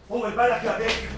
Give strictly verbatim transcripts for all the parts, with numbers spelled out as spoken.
طول بالك يا بيك.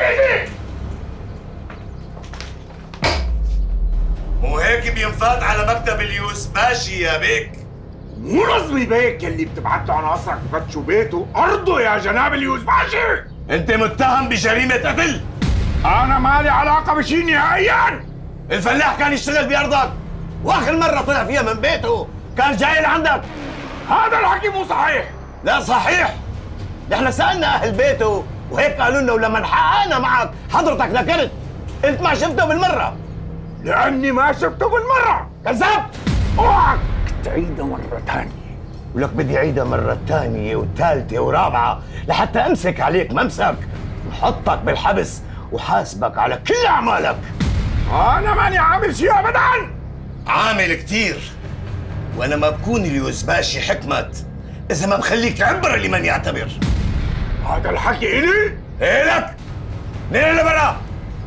مو هيك بينفات على مكتب اليوس باشي يا بيك؟ مو نظمي بيك يلي بتبعت له عناصرك بفتشوا بيته، ارضه يا جناب اليوس باشي. انت متهم بجريمة قتل. انا مالي علاقة بشي نهائيا. الفلاح كان يشتغل بأرضك، واخر مرة طلع فيها من بيته كان جاي لعندك. هذا الحكي مو صحيح. لا صحيح. نحن سألنا أهل بيته وهيك قالوا لنا، ولما حققنا معك حضرتك نكرت، قلت ما شفته بالمرة. لأني ما شفته بالمرة. كذاب. اوعك تعيدها مرة ثانية. ولك بدي أعيدها مرة ثانية وثالثة ورابعة لحتى أمسك عليك ممسك وحطك بالحبس وحاسبك على كل أعمالك. أنا ماني عامل شيء أبداً. عامل كتير، وأنا ما بكون اليوز باشي حكمت إذا ما بخليك عبرة لمن يعتبر. هذا الحكي إلي؟ إيه لك؟ نين لبرا.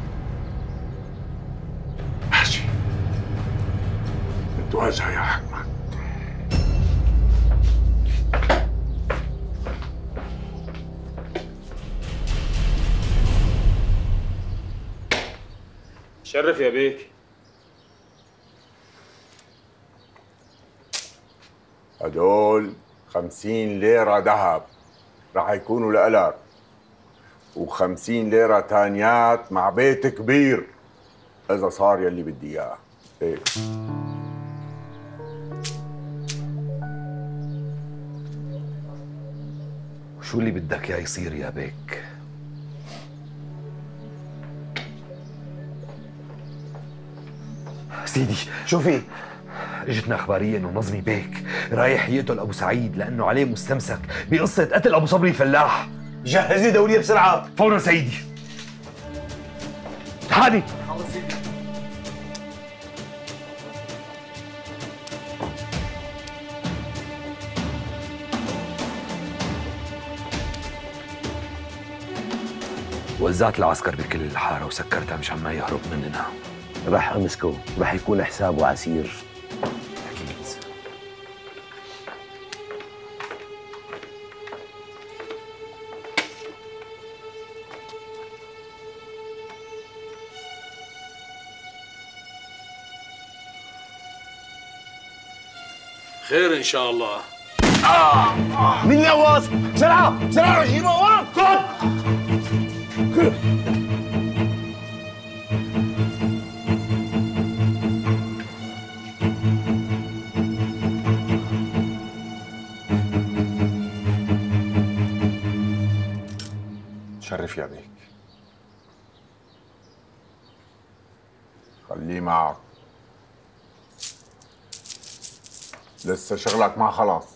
ماشي، نتواجه يا حكمت. شرف يا بيك. هدول خمسين ليرة ذهب راح يكونوا لإلك، وخمسين ليرة تانيات مع بيت كبير إذا صار يلي بدي إياه. هيك. وشو اللي بدك اياه يصير يا بيك؟ سيدي شو في؟ اجتنا اخباريه انه نظمي بيك رايح يقتل ابو سعيد لانه عليه مستمسك بقصه قتل ابو صبري الفلاح. جهز لي دوريه بسرعه. فورا سيدي. تعالي. حاضر سيدي. وزعت العسكر بكل الحاره وسكرتها مشان ما يهرب مننا. رح امسكه، رح يكون حسابه عسير. اكيد. خير ان شاء الله. آه. مين القواص؟ بسرعه بسرعه جيبوا هون. خذ. شرف يا بيك. خليه معك، لسه شغلك ما خلص.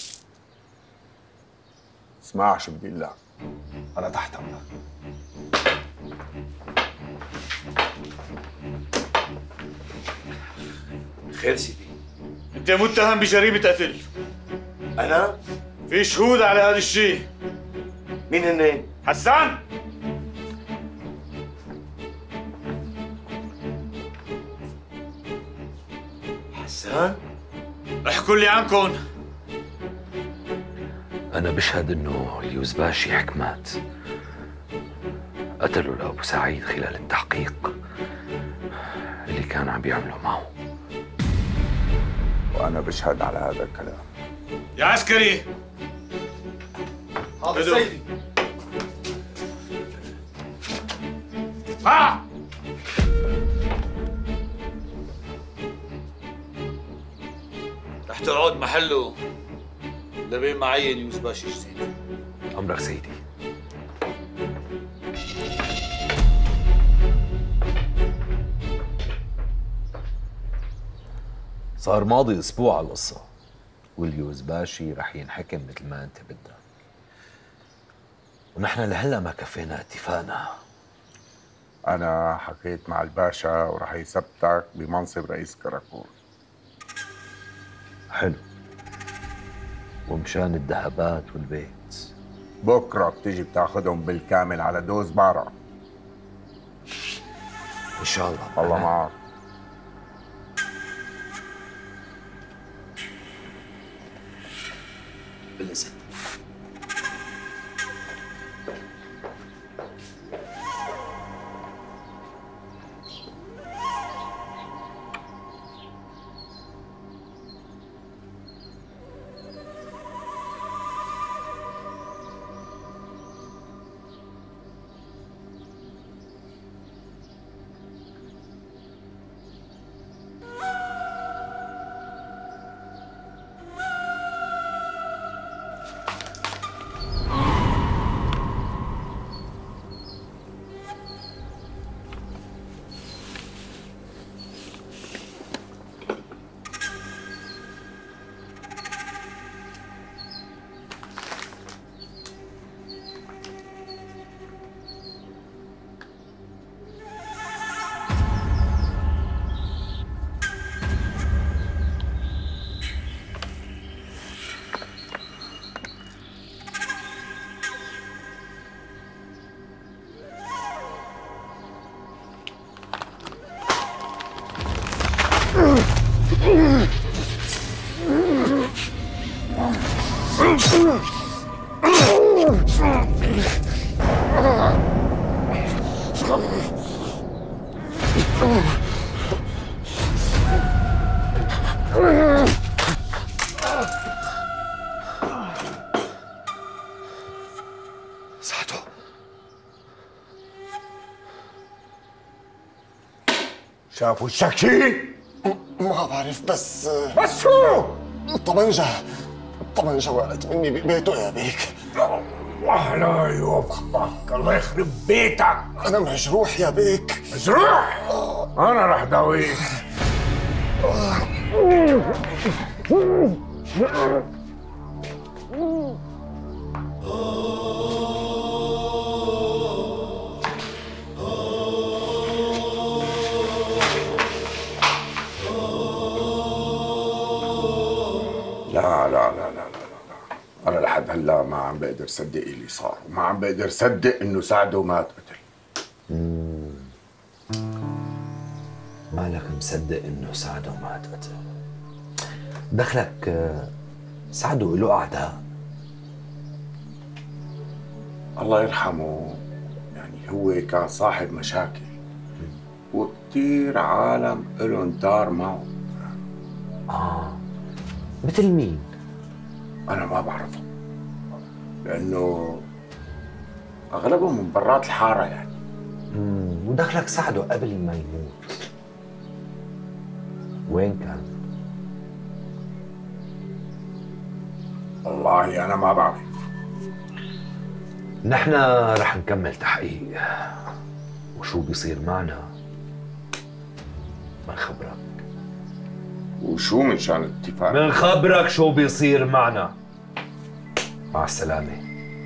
اسمع شو بدي لك، أنا تحت أمرك. خير سيدي. انت متهم بجريمة قتل. انا؟ في شهود على هذا الشيء. مين هن؟ حسان. حسان؟ احكوا لي عنكم. أنا بشهد إنه اليوزباشي حكمات قتلوا لأبو سعيد خلال التحقيق اللي كان عم بيعمله معه. وأنا بشهد على هذا الكلام. يا عسكري. حاضر سيدي. آه. رح تقعد محله لبين ما عين يوزباشي جديد. أمرك سيدي. صار ماضي اسبوع على القصه، واليوزباشي رح ينحكم مثل ما انت بدك، ونحن لهلا ما كفينا اتفاقنا. أنا حكيت مع الباشا ورح يثبتك بمنصب رئيس كراكور. حلو. ومشان الذهبات والبيت بكره بتيجي بتاخذهم بالكامل على دوز بارا. ان شاء الله. الله معك. بالإذن. شافوا الشكشين؟ ما بعرف بس بس شو؟ الطبنجة الطبنجة وقعت مني ببيته يا بيك. الله لا يوفقك، الله يخرب بيتك. أنا مجروح يا بيك. مجروح؟ أنا رح داويك. لا لا لا لا لا لا، أنا لحد هلا ما عم بقدر صدق اللي صار، وما عم بقدر صدق إنه سعده مات قتل. مالك مصدق انه سعده مات قتل؟ دخلك آه، سعده له اعداء. الله يرحمه، يعني هو كان صاحب مشاكل وكتير عالم إلهم دار معه. اه مثل مين؟ أنا ما بعرفهم، لأنه أغلبهم من برات الحارة يعني. امم ودخلك سعده قبل ما يموت وين كان؟ والله أنا ما بعرف. نحن رح نكمل تحقيق، وشو بيصير معنا منخبرك. وشو من شان الاتفاق؟ منخبرك شو بيصير معنا. مع السلامة.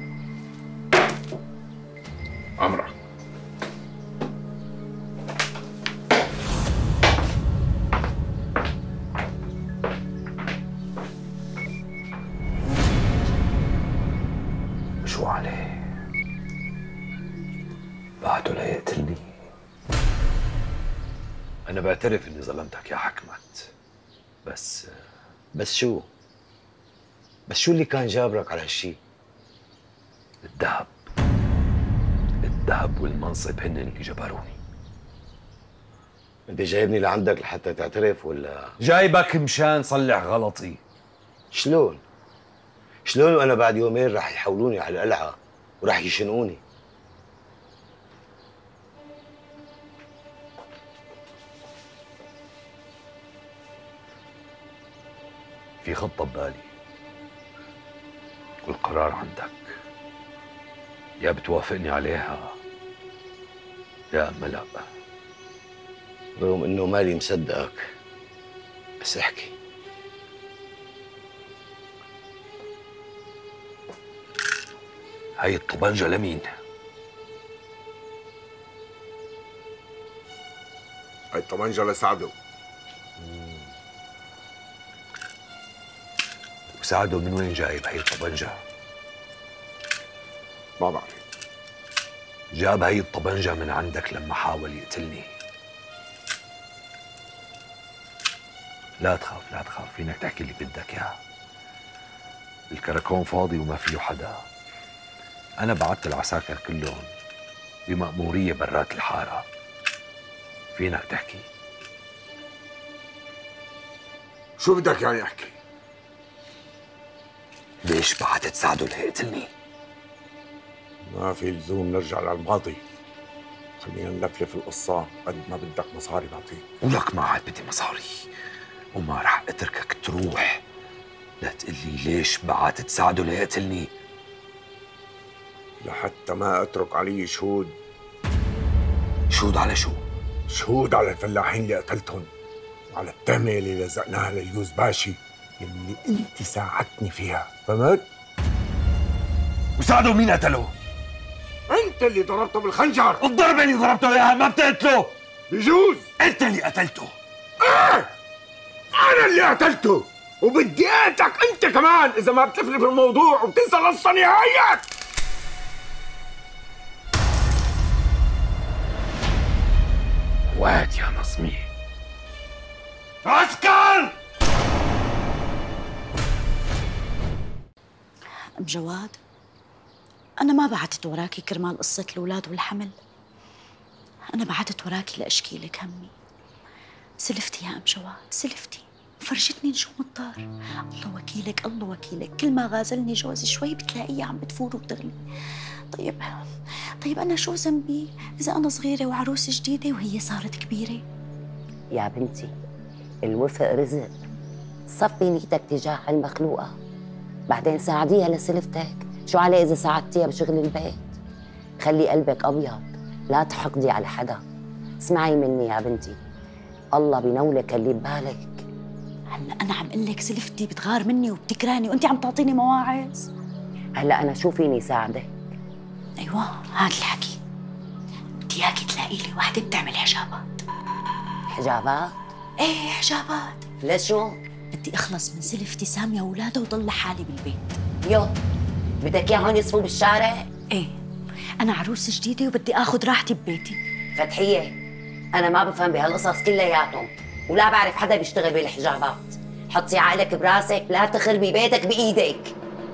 أمرك. شو عليه؟ بعده ليقتلني. أنا بعترف إني ظلمتك يا حكمت، بس بس شو؟ بس شو اللي كان جابرك على هالشي؟ الذهب الذهب والمنصب هن اللي جبروني. انت جايبني لعندك لحتى تعترف ولا؟ جايبك مشان صلح غلطي. شلون؟ شلون وانا بعد يومين رح يحولوني على القلعة ورح يشنقوني؟ في خطة ببالي والقرار عندك، يا بتوافقني عليها يا اما لا. رغم انه مالي مصدقك، بس احكي. هاي الطبنجة لمين؟ هاي الطبنجة لسعده. وسعده من وين جايب هاي الطبنجة؟ ما بعرف. جاب هاي الطبنجة من عندك لما حاول يقتلني. لا تخاف لا تخاف، فينك تحكي اللي بدك اياه. الكراكون فاضي وما فيه حدا. أنا بعت العساكر كلهم بمأمورية برات الحارة. فينك تحكي. شو بدك يعني احكي؟ ليش بعتت سعده ليقتلني؟ ما في لزوم نرجع للماضي، خلينا نلفلف القصة. قد ما بدك مصاري بعطيك. ولك ما عاد بدي مصاري، وما رح اتركك تروح لا تقلي ليش بعتت سعده ليقتلني. لحتى ما اترك علي شهود. شهود على شو؟ شهود على الفلاحين اللي قتلتهم، وعلى التهمة اللي لزقناها لليوز باشي اللي انت ساعدتني فيها، فهمت؟ وسعده مين قتله؟ انت اللي ضربته بالخنجر. الضربة اللي ضربته اياها ما بتقتله. بجوز انت اللي قتلته. ايه انا اللي قتلته، وبدي اقتلك انت كمان اذا ما بتلفلف الموضوع وبتنسى القصة نهائيا. واد يا نصمي. عسكر! أم جواد، أنا ما بعتت وراكي كرمال قصة الأولاد والحمل. أنا بعتت وراكي لأشكي لك همي. سلفتي يا أم جواد، سلفتي فرجتني نجوم الدار. الله وكيلك الله وكيلك، كل ما غازلني جوزي شوي بتلاقيه عم بتفور وبتغلي. طيب طيب أنا شو ذنبي إذا أنا صغيرة وعروسة جديدة وهي صارت كبيرة؟ يا بنتي الوفق رزق، صفي نيتك تجاه المخلوقة، بعدين ساعديها لسلفتك، شو عليه إذا ساعدتيها بشغل البيت؟ خلي قلبك أبيض، لا تحقدي على حدا. اسمعي مني يا بنتي، الله بينولك اللي ببالك. هلا أنا عم قل لك سلفتي بتغار مني وبتكرهني وأنت عم تعطيني مواعظ. هلا أنا شو فيني ساعدك؟ أيوة هاد الحكي، بدي إياكي تلاقي لي وحدة بتعمل حجابات. حجابات؟ إيه حجابات. لشو؟ بدي أخلص من سلفتي سامية وأولادها وضل لحالي بالبيت. يو بدك إياهم يصفوا بالشارع؟ إيه أنا عروسة جديدة وبدي آخذ راحتي ببيتي. فتحية أنا ما بفهم بهالقصص كلياتهم، ولا بعرف حدا بيشتغل بالحجابات. حطي عقلك براسك، لا تخربي بيتك بإيدك.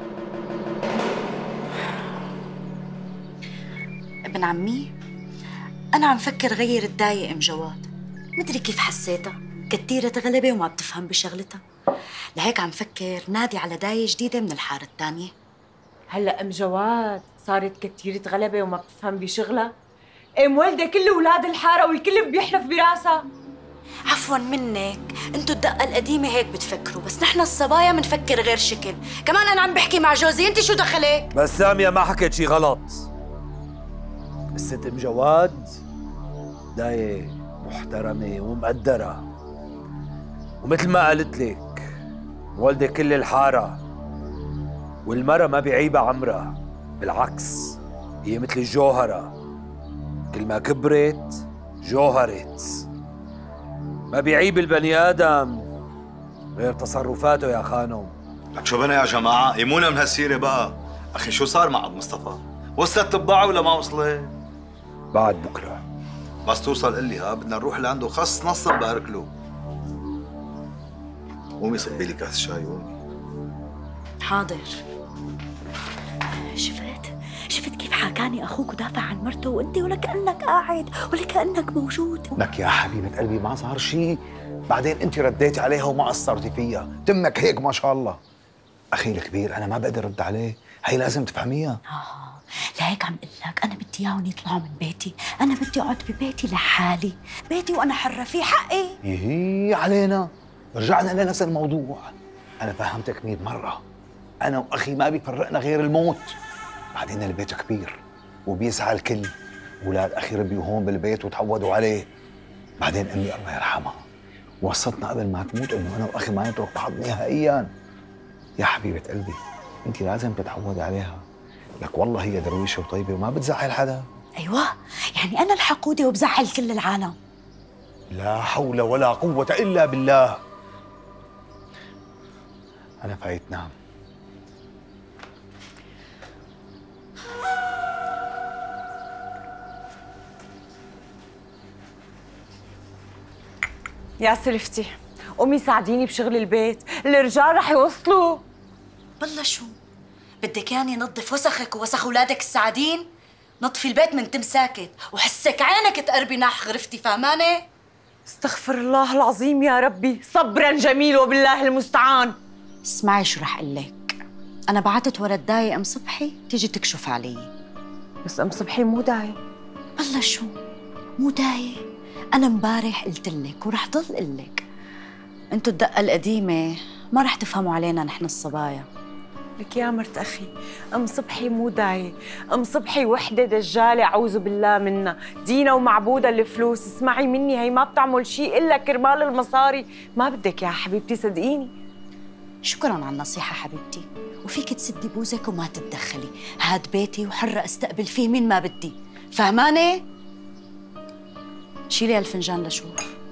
ابن عمي أنا عم فكر غير الداية أم جواد، مدري كيف حسيتها كتيرة غلبة وما بتفهم بشغلتها، لهيك عم فكر نادي على داية جديدة من الحارة الثانية. هلا ام جواد صارت كتيرة غلبة وما بتفهم بشغلها؟ ايه مولدة كل اولاد الحارة والكل بيحلف براسها. عفوا منك، انتو الدقة القديمة هيك بتفكروا، بس نحن الصبايا بنفكر غير شكل. كمان أنا عم بحكي مع جوزي، انت شو دخلك؟ بس سامية ما حكت شي غلط. الست ام جواد داية محترمة ومقدرة، ومثل ما قلت لك والدة كل الحارة، والمرة ما بيعيبها عمرها، بالعكس هي مثل الجوهرة، كل ما كبرت جوهرت. ما بيعيب البني آدم غير تصرفاته يا خانم. لك شو بنا يا جماعة؟ يمونا من هالسيرة بقى. أخي شو صار مع أبو مصطفى؟ وصلت البضاعة ولا ما وصلت؟ بعد بكرة بس توصل قل لي ها، بدنا نروح لعنده خص نصب باركله. قومي صبي لي كاس شاي قومي. حاضر. شفت شفت كيف حكاني أخوك ودافع عن مرته وأنت ولا كأنك قاعد ولا كأنك موجود. لك يا حبيبة قلبي ما صار شيء، بعدين أنت رديتي عليها وما قصرتي فيها، تمك هيك ما شاء الله. أخي الكبير أنا ما بقدر رد عليه، هي لازم تفهميها. آه لهيك عم قل لك أنا بدي إياهم يطلعوا من بيتي، أنا بدي أقعد ببيتي لحالي، بيتي وأنا حرة فيه، حقي. يهي علينا، رجعنا لنفس الموضوع. أنا فهمتك مئة مرة، أنا وأخي ما بيفرقنا غير الموت. بعدين البيت كبير وبيسعى الكل، أولاد أخي ربيوا هون بالبيت وتعودوا عليه. بعدين أمي الله يرحمها وصتنا قبل ما تموت إنه أنا وأخي ما نترك بعض نهائياً. يا حبيبة قلبي أنت لازم تتعودي عليها، لك والله هي درويشة وطيبة وما بتزعل حدا. أيوة يعني أنا الحقودة وبزعل كل العالم. لا حول ولا قوة إلا بالله. أنا فايت نام. يا سلفتي قومي ساعديني بشغل البيت، الرجال رح يوصلوا. بالله شو بدك ياني نظف وسخك ووسخ اولادك السعادين؟ نطفي البيت من تم ساكت وحسك عينك تقربي ناح غرفتي، فهمانه؟ استغفر الله العظيم يا ربي، صبرا جميل وبالله المستعان. اسمعي شو رح اقول لك، انا بعتت ورا الداية ام صبحي تيجي تكشف علي. بس ام صبحي مو داية. بالله شو مو داية؟ انا امبارح قلت لك ورح ضل اقول لك، انتوا الدقة القديمة ما رح تفهموا علينا نحن الصبايا. لك يا مرت أخي، أم صبحي مو داية، أم صبحي وحدة دجالة أعوذ بالله منها، دينا ومعبودة الفلوس. اسمعي مني، هي ما بتعمل شيء إلا كرمال المصاري. ما بدك يا حبيبتي صدقيني. شكراً على النصيحة حبيبتي، وفيك تسدي بوزك وما تتدخلي، هاد بيتي وحرة استقبل فيه مين ما بدي، فهمانة؟ شيلي هالفنجان لشوف.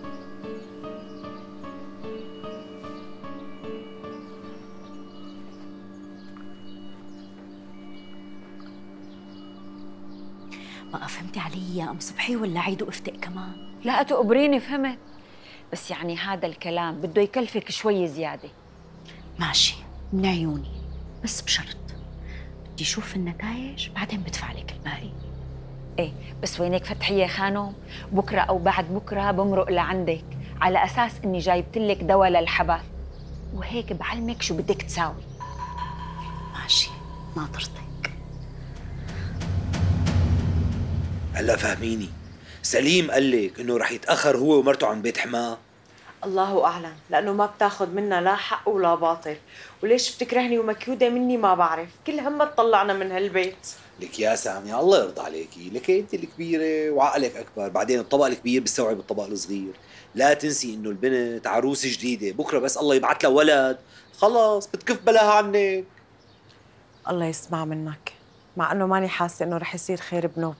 بقى فهمتي علي يا ام صبحي ولا عيد وافتق كمان؟ لا تقبريني، فهمت، بس يعني هذا الكلام بده يكلفك شوي زياده. ماشي من عيوني، بس بشرط بدي اشوف النتائج بعدين بدفع لك الباقي. ايه بس وينك فتحيه خانم، بكره او بعد بكره بمرق لعندك على اساس اني جايبت لك دواء للحبل، وهيك بعلمك شو بدك تساوي. ماشي ناطرتك. هلا فهميني، سليم قال لك انه رح يتاخر هو ومرته عن بيت حماه؟ الله اعلم، لانه ما بتاخذ منا لا حق ولا باطل. وليش بتكرهني ومكيوده مني ما بعرف، كل همها تطلعنا من هالبيت. لك يا سامية الله يرضى عليكي، لك انت الكبيره وعقلك اكبر، بعدين الطبق الكبير بيستوعب الطبق الصغير. لا تنسي انه البنت عروسه جديده، بكره بس الله يبعث لها ولد خلاص بتكف بلاها عنك. الله يسمع منك، مع انه ماني حاسه انه رح يصير خير بنوب.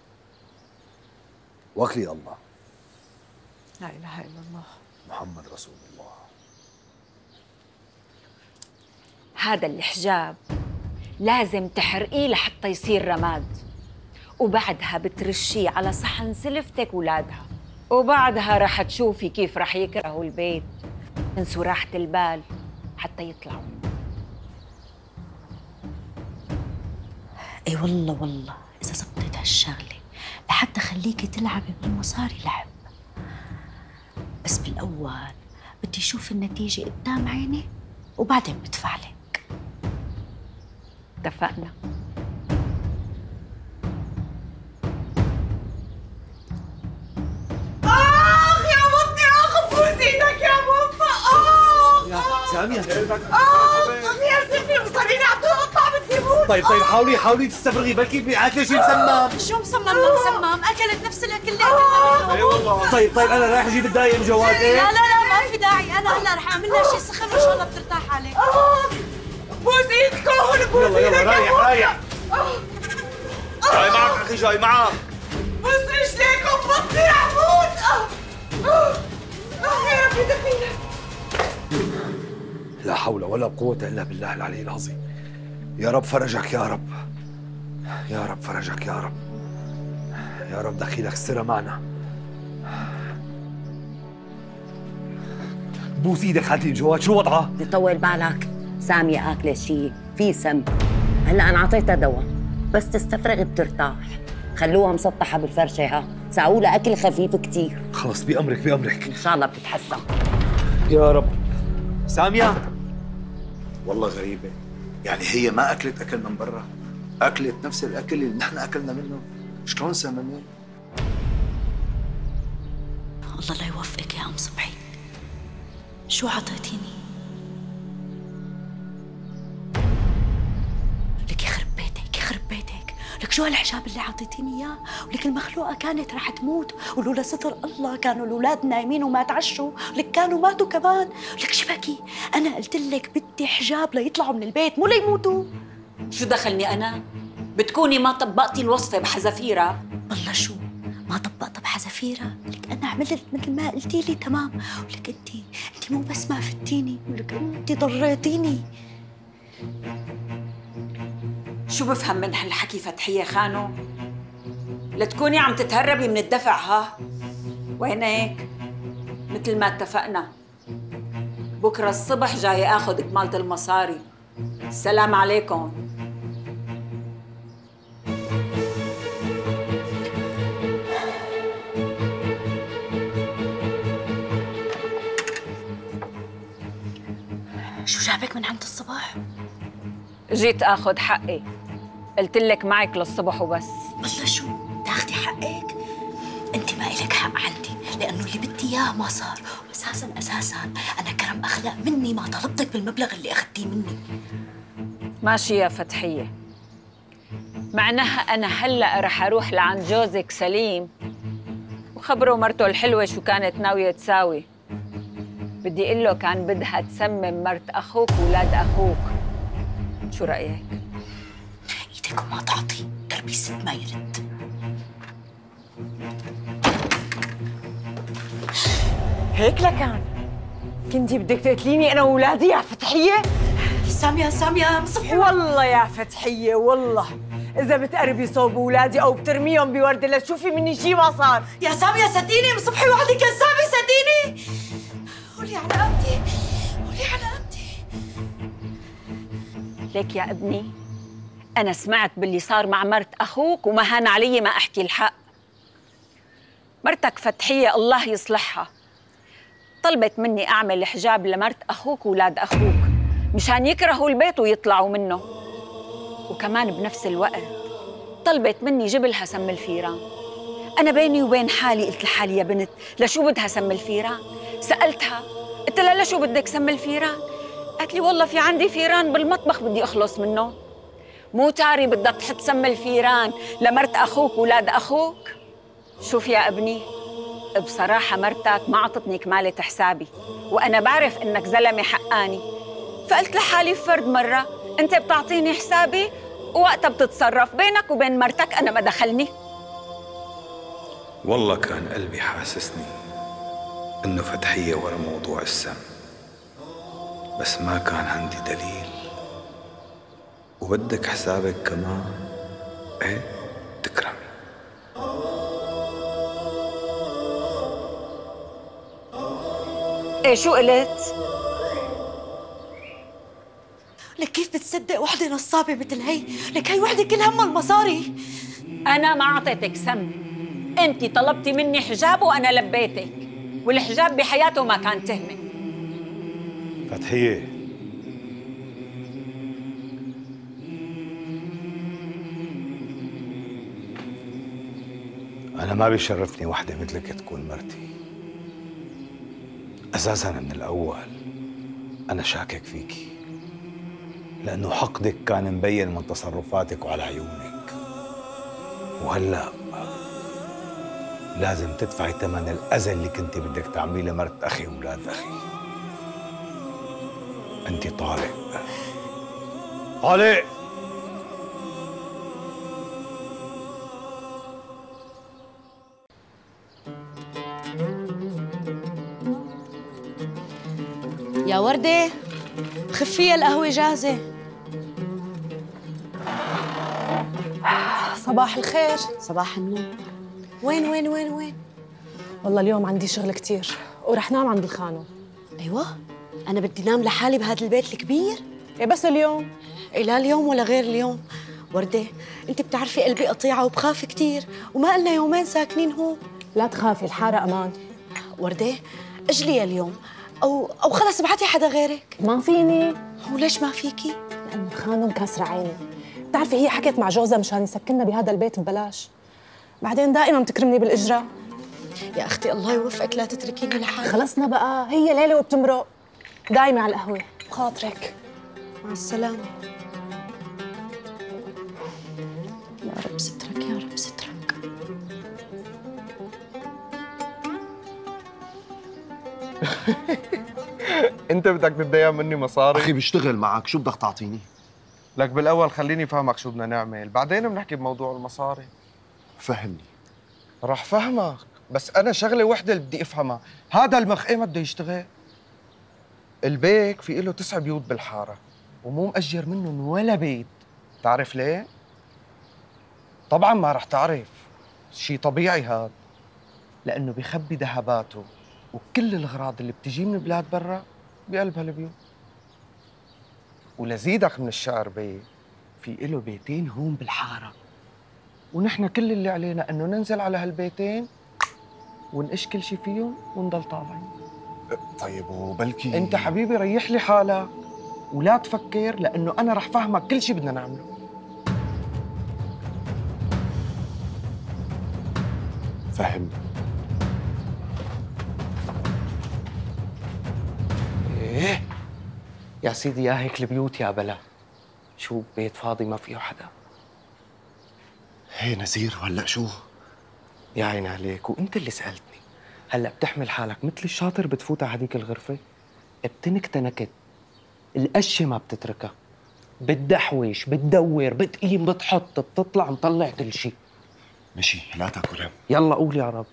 وكلي الله. لا اله الا الله محمد رسول الله. هذا الحجاب لازم تحرقيه لحتى يصير رماد، وبعدها بترشيه على صحن سلفتك ولادها، وبعدها رح تشوفي كيف رح يكرهوا البيت. انسوا راحة البال حتى يطلعوا. اي والله والله اذا زبطت هالشغله لحتى خليكي تلعبي بالمصاري لعب، بس بالاول بدي اشوف النتيجه قدام عيني وبعدين بدفع لك. اتفقنا. اخ يا بطي، اخ بوس ايدك يا بطه. اخ يا سامية اخ يا سيدي مصاريني عم تقطع بدي موت. طيب طيب حاولي حاولي تستفرغي، بلكي بأكل شيء مسمم. شو مسمم ما مسمم؟ اكلت نفس الاكل اللي اكلته. اي والله. طيب طيب انا رايح اجيب الدايم جواد. لا لا لا ما في داعي، انا هلا رح اعمل لها شيء سخن وان شاء الله بترتاح عليه. بوس ايدكم، بوس يلا يلا رايح رايح. جاي معك اخي جاي معك. بوس رجليكم بطي رح موت. اخ يا ربي دفينا. لا حول ولا قوة إلا بالله العلي العظيم. يا رب فرجك يا رب، يا رب فرجك يا رب، يا رب دخيلك السر معنا. بوس ايدك خالتي جواد، شو وضعها؟ تطول بالك، سامية آكلة شيء في سم. هلا أنا أعطيتها دواء بس تستفرغ بترتاح. خلوها مسطحة بالفرشة، ها ساووا لها أكل خفيف كتير. خلص بأمرك بأمرك إن شاء الله بتتحسن يا رب. سامية والله غريبة، يعني هي ما أكلت أكل من برا، أكلت نفس الأكل اللي نحن أكلنا منه. شلون سممت؟ الله لا يوفقك يا أم صبحي. شو عطيتيني؟ لك يخرب بيتك يخرب بيتك، لك شو هالحجاب اللي عطيتيني اياه؟ ولك المخلوقه كانت رح تموت، ولولا ستر الله كانوا الاولاد نايمين وما تعشوا، لك كانوا ماتوا كمان. لك شبكي انا قلت لك بدي حجاب ليطلعوا من البيت مو ليموتوا. شو دخلني انا؟ بتكوني ما طبقتي الوصفه بحذافيرها. والله شو ما طبقتها بحذافيرها؟ لك انا عملت مثل ما قلتي لي تمام، ولك انت انت مو بس ما فتيني، ولك انت ضريتيني. شو بفهم من هالحكي فتحية خانو؟ لتكوني عم تتهربي من الدفع ها؟ وينك؟ مثل ما اتفقنا بكرة الصبح جاي اخذ كمالة المصاري. السلام عليكم. شو جابك من عند الصبح؟ جيت اخذ حقي، قلت لك معك للصبح وبس. والله شو تاخدي حقك؟ انت ما إلك حق عندي، لانه اللي بدي اياه ما صار، واساسا اساسا انا كرم اخلاق مني ما طلبتك بالمبلغ اللي اخذتيه مني. ماشي يا فتحية، معناها انا هلا رح اروح لعند جوزك سليم وخبره مرته الحلوة شو كانت ناوية تساوي. بدي اقول له كان بدها تسمم مرت اخوك وولاد اخوك. شو رأيك؟ ايدك وما تعطي، دربي الست ما يرد. هيك لكان كنتي بدك تقتليني انا واولادي يا فتحية؟ سامية سامية صبحي، والله يا فتحية والله إذا بتقربي صوب أولادي أو بترميهم بوردة لتشوفي مني شي ما صار. يا سامية صدقيني صبحي وعدك يا سامية صدقيني. قولي على قلبتي قولي على قلبتي. ليك يا ابني أنا سمعت باللي صار مع مرت أخوك وما هان علي ما أحكي الحق. مرتك فتحية الله يصلحها طلبت مني أعمل حجاب لمرت أخوك وولاد أخوك مشان يكرهوا البيت ويطلعوا منه، وكمان بنفس الوقت طلبت مني جبلها سم الفيران أنا بيني وبين حالي قلت لحالي يا بنت لشو بدها سم الفيران؟ سألتها قلت لها لشو بدك سم الفيران؟ قالت لي والله في عندي فيران بالمطبخ بدي أخلص منه. مو تاري بدها تحط سم الفيران لمرت أخوك وولاد أخوك؟ شوف يا ابني، بصراحة مرتك ما عطتني كمالة حسابي، وأنا بعرف إنك زلمة حقاني، فقلت لحالي فرد مرة أنت بتعطيني حسابي ووقتها بتتصرف بينك وبين مرتك، أنا ما دخلني. والله كان قلبي حاسسني إنه فتحية ورا موضوع السم، بس ما كان عندي دليل. وبدك حسابك كمان؟ إيه تكرمي. إيه شو قلت؟ لك كيف بتصدق وحدة نصابة مثل هي؟ لك هي وحدة كل همها المصاري. أنا ما أعطيتك سم، أنت طلبتي مني حجاب وأنا لبيتك، والحجاب بحياته ما كان تهمة. فتحية، أنا ما بيشرفني وحدة مثلك تكون مرتي. أساساً من الأول أنا شاكك فيكي، لأنه حقدك كان مبين من تصرفاتك وعلى عيونك، وهلأ لازم تدفعي ثمن الأذى اللي كنت بدك تعمليه لمرت أخي وولاد أخي. أنت طارق. طارق يا وردة، خفية القهوة جاهزة. صباح الخير. صباح النور. وين وين وين وين؟ والله اليوم عندي شغل كتير ورح نام عند الخانو. أيوة، أنا بدي نام لحالي بهذا البيت الكبير. إيه بس اليوم؟ إيه لا اليوم ولا غير اليوم. وردة، أنت بتعرفي قلبي قطيعة وبخاف كتير، وما قلنا يومين ساكنين هون. لا تخافي، الحارة أمان. وردة، اجلي اليوم، أو أو خلص ابعتي حدا غيرك. ما فيني. وليش ما فيكي؟ لأنه الخانو مكسرة عيني. بتعرفي هي حكت مع جوزها مشان يسكننا بهذا البيت ببلاش، بعدين دائما بتكرمني بالإجرة. يا أختي الله يوفقك، لا تتركيني لحالي. خلصنا بقى، هي ليلة وبتمرق. دايمة على القهوة بخاطرك. مع السلامة. يا رب سترك، يا رب سترك. انت بدك تتضايق مني مصاري؟ اخي بشتغل معك، شو بدك تعطيني؟ لك بالاول خليني فهمك شو بدنا نعمل، بعدين بنحكي بموضوع المصاري. فهمني. رح فهمك، بس انا شغله وحده اللي بدي افهمها، هذا المخ ما بده يشتغل. البيك في له تسع بيوت بالحاره ومو مأجر منهم ولا بيت. تعرف ليه؟ طبعا ما رح تعرف، شيء طبيعي هذا، لانه بيخبي ذهباته وكل الأغراض اللي بتجي من بلاد برا بقلب هالبيوت. ولزيدك من الشعر بيه، في له بيتين هون بالحارة، ونحن كل اللي علينا إنه ننزل على هالبيتين ونقش كل شي فيهم ونضل طالعين. طيب وبلكي أنت حبيبي ريح لي حالك ولا تفكر، لأنه أنا رح فهمك كل شي بدنا نعمله. فهمني. ايه يا سيدي، يا هيك البيوت يا بلا، شوف بيت فاضي ما فيه حدا. هي نزير وهلا شو؟ يا عيني عليك، وانت اللي سألتني. هلا بتحمل حالك مثل الشاطر بتفوت على هذيك الغرفة، بتنكتنكت، القشة ما بتتركها، بتدحوش، بتدور، بتقيم، بتحط، بتطلع، مطلع كل شيء. مشي، لا تاكل هم. يلا قول يا رب.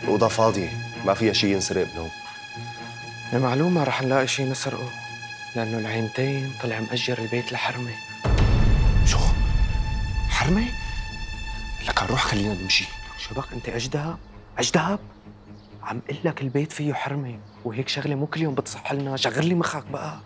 الأوضة فاضية، ما فيها شيء ينسرق بنوم. المعلومة رح نلاقي شيء نسرقه، لأنه العينتين طلع مأجر البيت لحرمة. شو؟ حرمة؟ لك روح خلينا نمشي. شبك أنت أجدهب؟ أجدهب؟ عم قل لك البيت فيه حرمة، وهيك شغلة مو كل يوم بتصح لنا، شغل لي مخك بقى.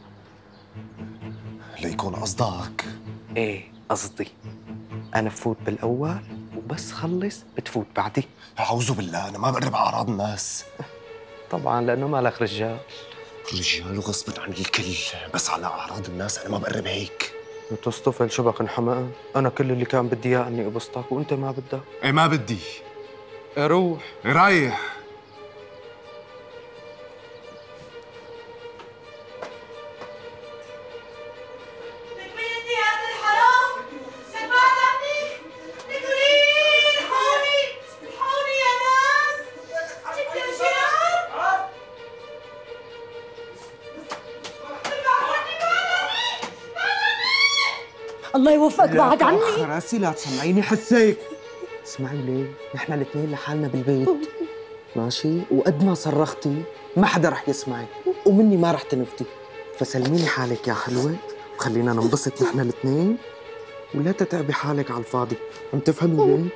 ليكون قصدك. إيه قصدي. أنا بفوت بالأول وبس خلص بتفوت بعدي. أعوذ بالله، أنا ما بقرب على أعراض الناس. طبعا لأنه مالك رجال. رجال وغصبا عن الكل، بس على أعراض الناس أنا ما بقرب هيك. تصطفل شبك انحمقان، أنا كل اللي كان بدي إياه إني أبسطك وأنت ما بدك. إيه ما بدي. إيه روح. إيه رايح. الله يوفقك بعد عني. راسي لا تسمعيني حسيك. اسمعي لي، نحن الاثنين لحالنا بالبيت ماشي، وقد ما صرختي ما حدا رح يسمعك ومني ما رح تنفتي، فسلميني حالك يا حلوة وخلينا ننبسط نحن الاثنين ولا تتعبي حالك على الفاضي. عم تفهمي لي؟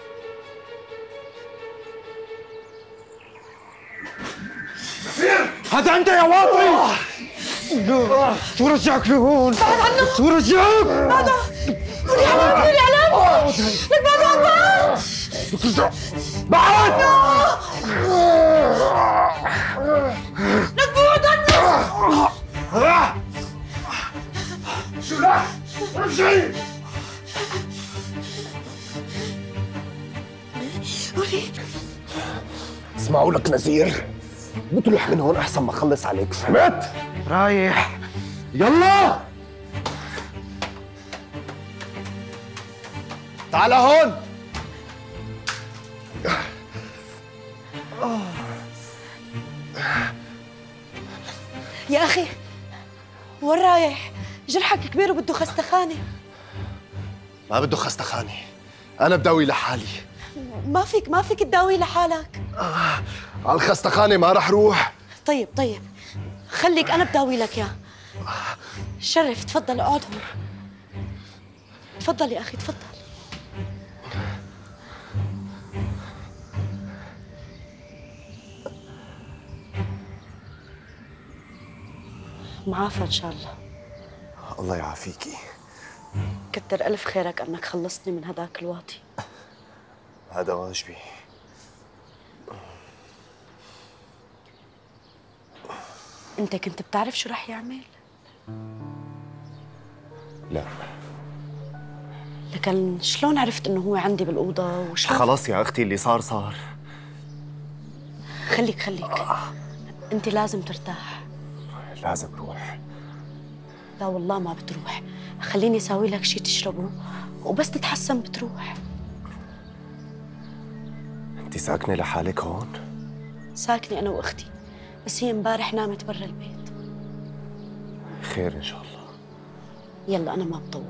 هذا انت يا واطي. شو رجعك لهون؟ بعد عنه. شو رجعك؟ بعد قولي علام قولي علام. لك بعد عنه. بعد. لك بعد عنه. شو لا؟ رجعي. قولي. اسمعوا لك نزير، بتروح من هون أحسن ما أخلص عليك، فهمت؟ رايح. يلا تعال هون. يا أخي وين رايح؟ جرحك كبير وبده خستخانة. ما بده خستخانة، أنا بداوي لحالي. ما فيك ما فيك تداوي لحالك. آه. على الخستخانة ما رح روح. طيب طيب خليك أنا بداوي لك يا شرف. تفضل اقعد هون. تفضل يا أخي تفضل. معافى إن شاء الله. الله يعافيكي. كتر ألف خيرك أنك خلصتني من هذاك الواطي. هذا واجبي. أنت كنت بتعرف شو رح يعمل؟ لا. لكن شلون عرفت إنه هو عندي بالأوضة وشلون؟ خلاص يا أختي اللي صار صار. خليك خليك. أنت لازم ترتاح. لازم روح. لا والله ما بتروح. خليني أساوي لك شي تشربه وبس تتحسن بتروح. أنت ساكنة لحالك هون؟ ساكنة أنا وأختي، بس هي امبارح نامت برا البيت. خير إن شاء الله. يلا أنا ما بطول.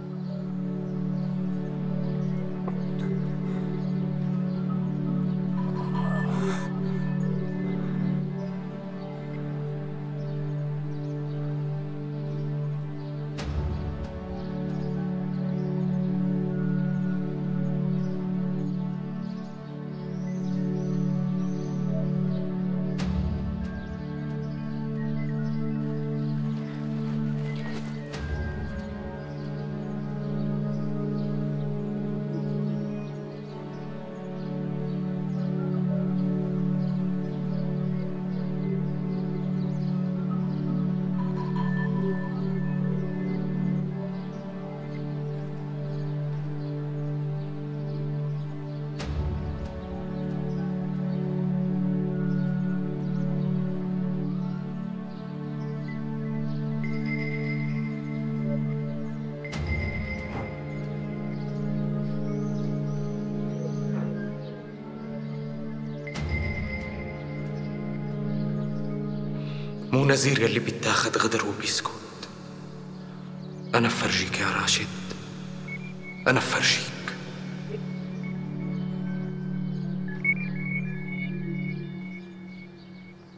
مو نزير يلي بيتاخد غدر وبيسكت. أنا بفرجيك يا راشد، أنا بفرجيك.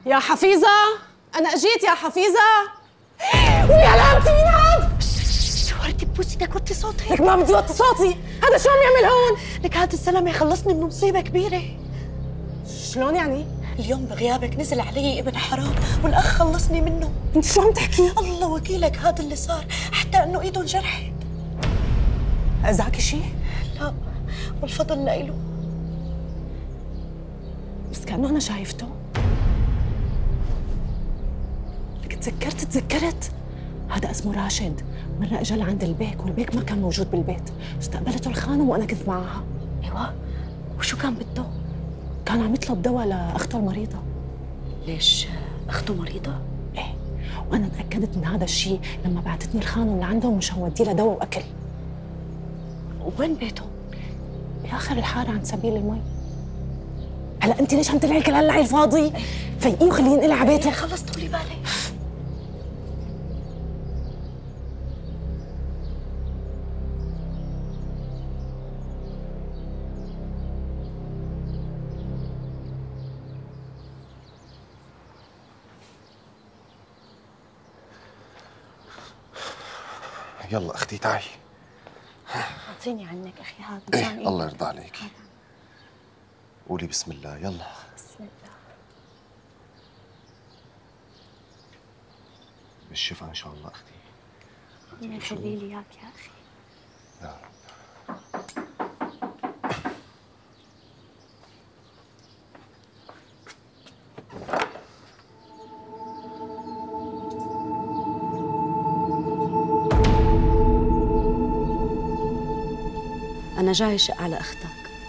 يا حفيظة، أنا أجيت يا حفيظة. ويا لامتي مين هاد؟ وردي ببوسي بدك وطي صوتك. لك ما بدي وطي صوتي، هذا شو عم يعمل هون؟ لك هذا الزلمة خلصني من مصيبة كبيرة. شلون يعني؟ اليوم بغيابك نزل علي ابن حرام والأخ خلصني منه. انت شو عم تحكي؟ الله وكيلك هذا اللي صار، حتى إنه إيده انجرحت. أذاكي شيء؟ لا، والفضل لإله. بس كأنه أنا شايفته. لك تذكرت تذكرت هذا اسمه راشد، مرة اجى لعند البيك والبيك ما كان موجود بالبيت، استقبلته الخانم وانا كنت معها. ايوه، وشو كان بده؟ كان عم يطلب دواء لاخته المريضة. ليش اخته مريضة؟ ايه، وانا تأكدت من هذا الشيء لما بعتتني الخانم لعندهم مشان اودي لها دواء واكل. وين بيته؟ باخر الحارة عند سبيل المي. هلا انت ليش عم تلعي كل هاللعي الفاضي؟ فيقيه وخليه ينقلها على بيته. خلص طولي بالي. يلا اختي تعي. اعطيني عنك اخي هذا. ايه الله يرضى عليك. قولي بسم الله. يلا بسم الله. بالشفاء ان شاء الله اختي. الله يخلي لي اياك يا اخي. يا رب. أنا جاي شق على أختك.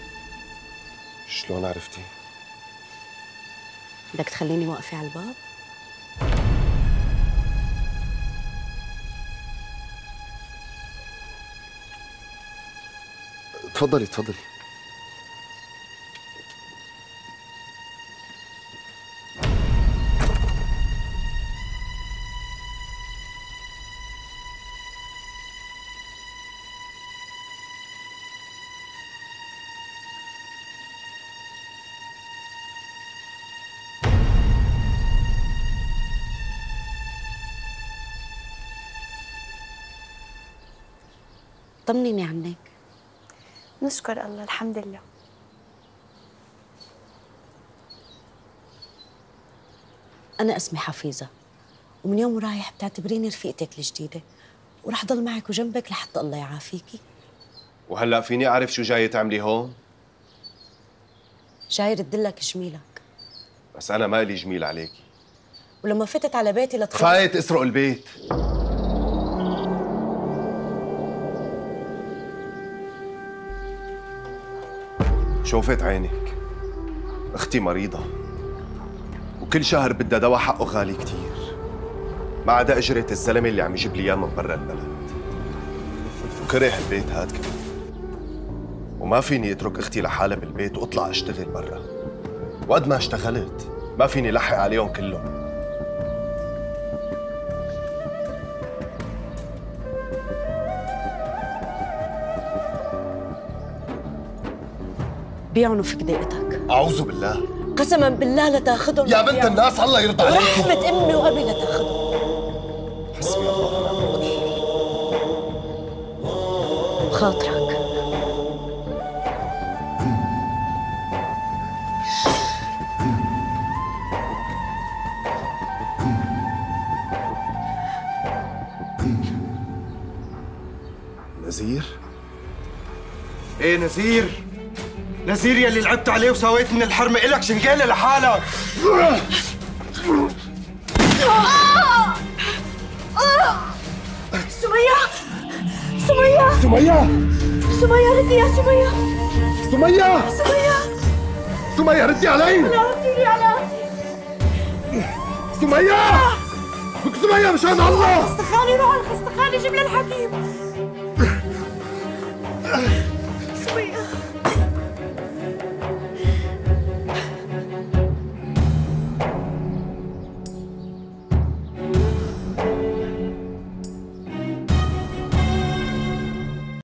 شلون عرفتي؟ بدك تخليني واقفة على الباب؟ تفضلي تفضلي. طمنيني عنك. نشكر الله الحمد لله. أنا اسمي حفيظة، ومن يوم ورايح بتعتبريني رفيقتك الجديدة، ورح ضل معك وجنبك لحتى الله يعافيكي. وهلا فيني اعرف شو جايه تعملي هون؟ جاي ردلك جميلك. بس انا مالي جميل عليكي. ولما فتت على بيتي لتخلص فايت اسرق البيت. شوفت عينك، اختي مريضة وكل شهر بدها دواء حقه غالي كتير، ما عدا اجرة الزلمة اللي عم يجيب لي اياه من برا البلد، وكره البيت هاد كمان، وما فيني اترك اختي لحالها بالبيت واطلع اشتغل برا، وقد ما اشتغلت ما فيني لحق عليهم كلهم. بيعنوا فيك ضيقتك. أعوذ بالله. قسما بالله لتاخذهم يا بنت الناس الله يرضى عليك. ورحمة أمي وأبي لتاخذهم. حسبي الله ونعم الوكيل. بخاطرك. نزير؟ ايه نزير؟ نزير يلي لعبت عليه وسويت من الحرمة إلك شنقالة لحالك. سمية سمية سمية سمية ردي يا سمية. سمية سمية سمية ردي علي. لا ردي لي على سمية بك سمية مشان الله. خستخاني روح الخستخاني جيب لي الحكيم.